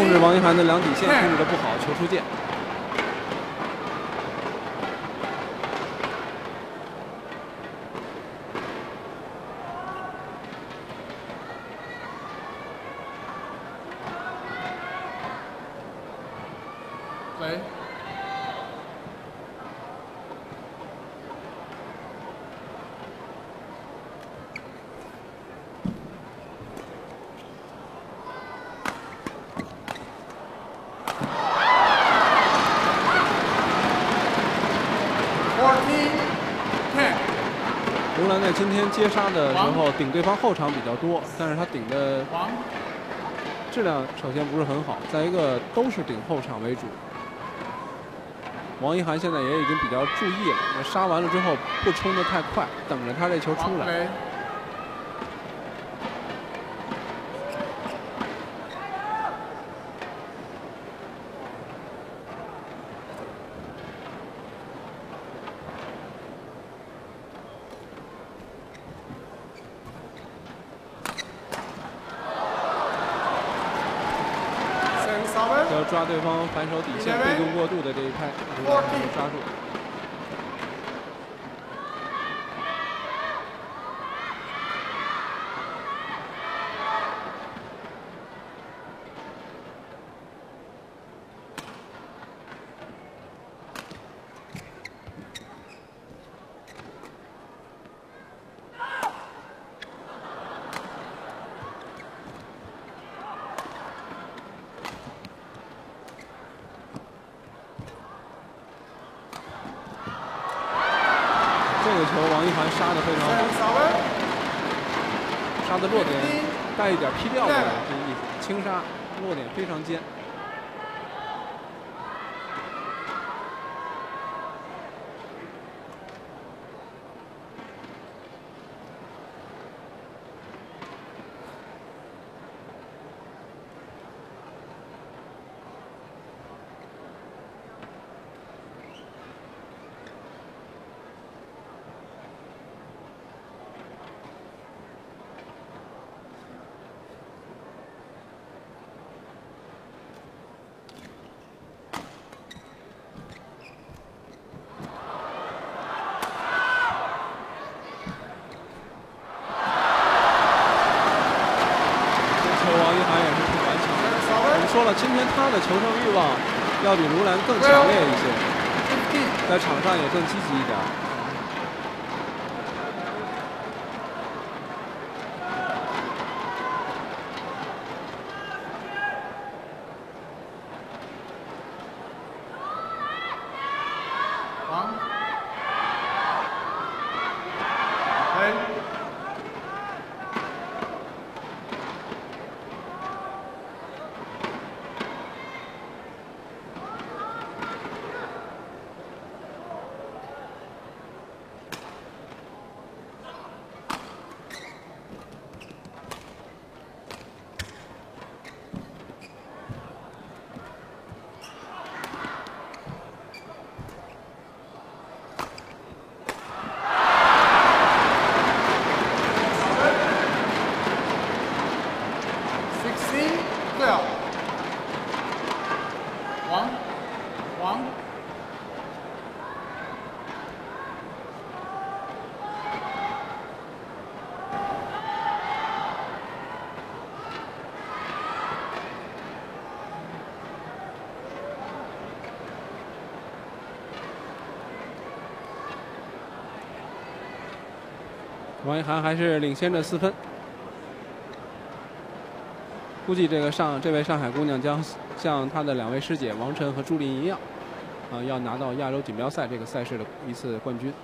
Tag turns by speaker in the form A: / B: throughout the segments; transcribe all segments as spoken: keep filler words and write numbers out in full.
A: 控制王一涵的两底线控制的不好，球出界。
B: Play. Fourteen, ten.
A: 卢兰在今天接杀的时候顶对方后场比较多，但是他顶的质量首先不是很好，再一个都是顶后场为主。 王一涵现在也已经比较注意了，那杀完了之后不冲得太快，等着他这球出来。要抓对方反手底线被动过度的这一拍，没有抓住。这个球王一涵杀得非常好，杀的落点带一点劈吊过来，这意思，轻杀，落点非常尖。说了，今天他的求胜欲望要比卢兰更强烈一些，在场上也更积极一点。
B: 王，哎。 王，王，
A: 王一涵还是领先着四分。 估计这个上这位上海姑娘将像她的两位师姐王晨和朱琳一样，啊、呃，要拿到亚洲锦标赛这个赛事的一次冠军。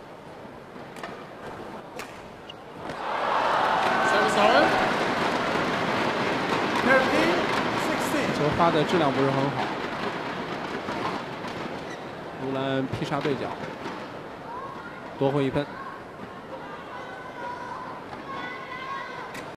A: 球发的质量不是很好，卢兰劈杀对角，夺回一分。